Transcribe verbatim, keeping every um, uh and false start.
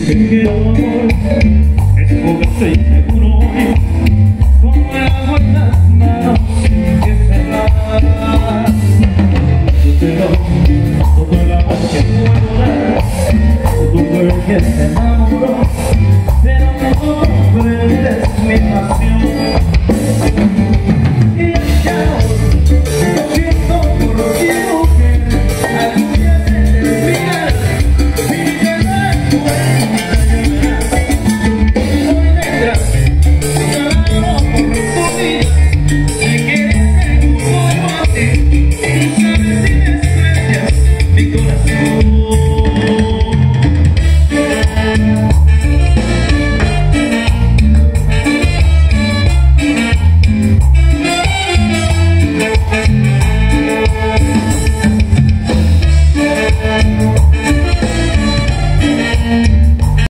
Sé que el amor es fugace y seguro, como el agua en las manos sin que cerrar. Yo te doy todo el amor que puedo dar, tu mujer que se enamoró